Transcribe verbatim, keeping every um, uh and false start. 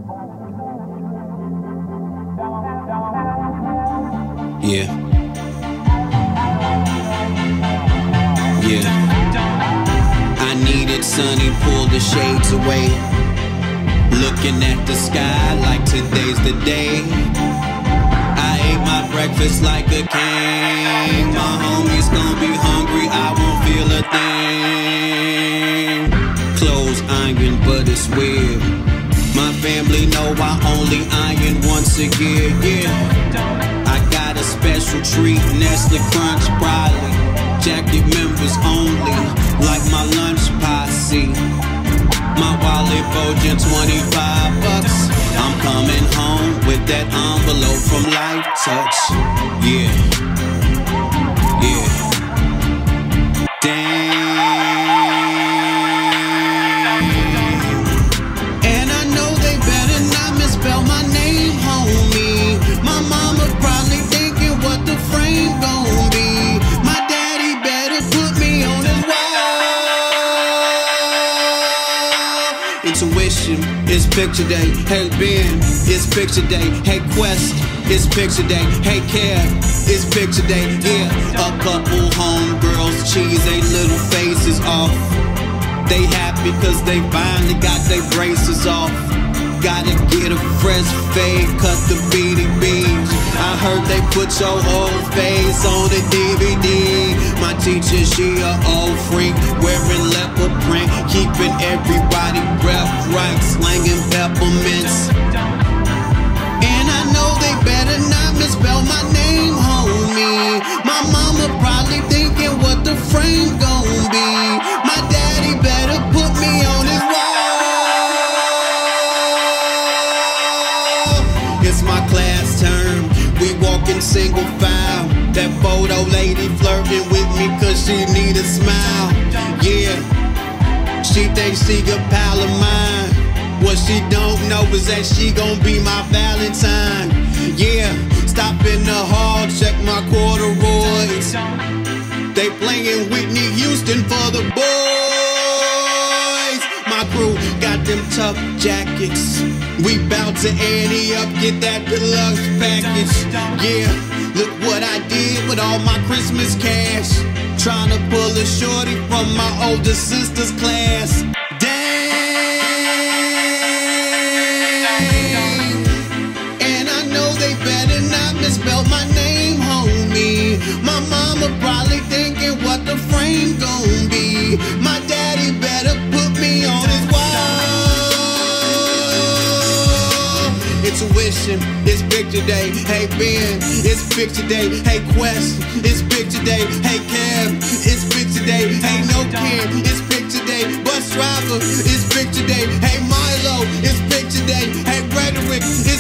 Yeah. Yeah. I needed sunny, pull the shades away. Looking at the sky like today's the day. I ate my breakfast like a king. My homies gon' be hungry, I won't feel a thing. Clothes iron, but it's weird. My family know I only iron once a year, yeah. I got a special treat, Nestle Crunch, probably jacket members only, like my lunch posse. My wallet bulging twenty-five bucks. I'm coming home with that envelope from Light Touch. Yeah, yeah. Damn. And I know they better not misspell my name, homie. My mama probably thinking what the frame gon' be. My daddy better put me on his wall. Intuition is picture day. Hey Ben, it's picture day. Hey Quest, it's picture day. Hey Care, it's picture day. Yeah, a couple homegirls cheese they little faces off. They happy cause they finally got their braces off. Gotta get a fresh fade, cut the B D Bs. I heard they put your whole face on the D V D. My teacher, she a old freak, wearing leopard print, keeping everybody breath right, slanging peppermints. And I know they better not misspell my name, homie. My mama probably thinking what the frame gon' be. My daddy better put me on his wall. It's my class term, we walking single file. That photo lady flirting with me cause she need a smile. Yeah, she thinks she a pal of mine. What she don't know is that she gon' be my Valentine. Yeah, stop in the hall, check my corduroys. They playing Whitney Houston for the boys. My crew got them tough jackets. We bout to ante up, get that deluxe package. Yeah, look what I did with all my Christmas cash. Tryna pull a shorty from my older sister's class. And I know they better not misspell my name, homie. My mama probably thinking what the frame gon' be. My daddy better put me on his wall. Intuition, it's picture day. Hey Ben, it's picture day. Hey Quest, it's picture day. Hey Cab, it's picture day. Hey No Care, it's picture day. Bus driver, it's picture day. Hey Milo, it's picture day. Hey Rhetoric,